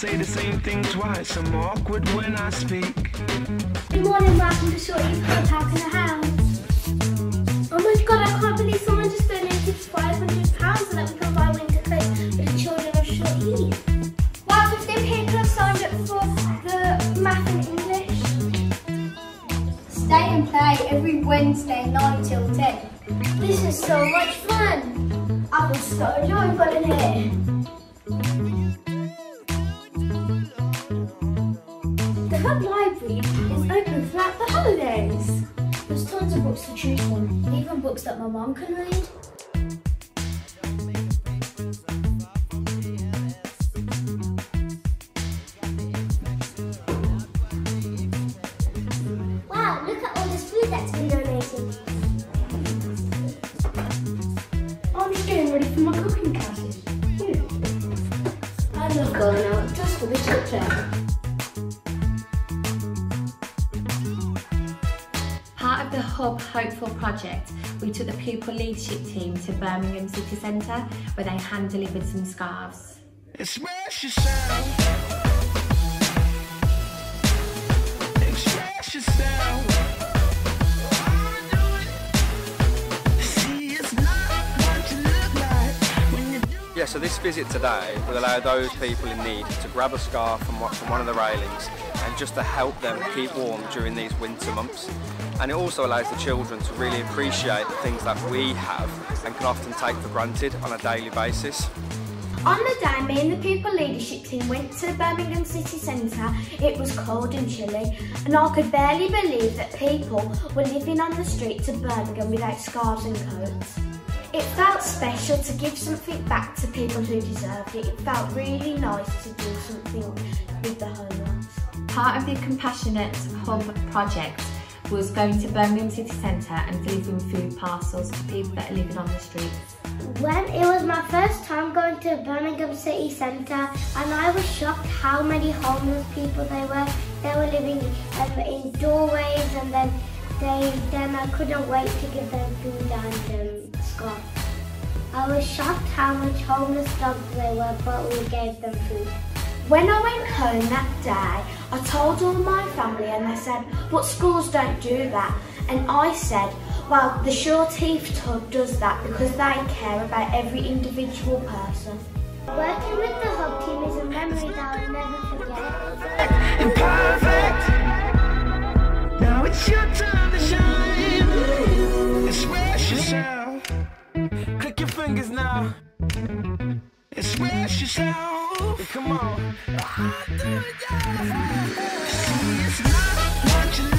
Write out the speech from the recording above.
say the same thing twice. I'm awkward when I speak. Good morning, welcome to Short Heath Hub. How can I help? Oh my god, I can't believe someone just donated £500 so that we can buy winter clothes for the children of Short Heath. Wow, 15 people have signed up for the math and English. Stay and play every Wednesday 9 till 10. This is so much fun. I feel so joyful in here. The Hub Library is open throughout the holidays. There's tons of books to choose from, even books that my mum can read. Wow, look at all this food that's been donated. I'm just getting ready for my cooking classes. I love going out just for the chit chat. Part of the Hub Hopeful project, we took the pupil leadership team to Birmingham City Centre where they hand-delivered some scarves. Express yourself. Express yourself. See, it's not what you look like when you do. Yeah, so this visit today will allow those people in need to grab a scarf from one of the railings and just to help them keep warm during these winter months. And it also allows the children to really appreciate the things that we have and can often take for granted on a daily basis. On the day me and the pupil leadership team went to Birmingham City Centre, it was cold and chilly, and I could barely believe that people were living on the streets of Birmingham without scarves and coats. It felt special to give something back to people who deserved it. It felt really nice to do something with the homeless. Part of the Compassionate Hub project was going to Birmingham City Centre and delivering food parcels to people that are living on the streets. When it was my first time going to Birmingham City Centre, and I was shocked how many homeless people they were. They were living in doorways, and then I couldn't wait to give them food and scarf. I was shocked how much homeless dogs they were, but we gave them food. When I went home that day, I told all my family and they said, but schools don't do that. And I said, well, the Short Heath Hub does that because they care about every individual person. Working with the Hub team is a memory that I'll never forget. Imperfect. Now it's your time to shine. Express yourself. Click your fingers now. Express yourself. Come on. See, it's not what you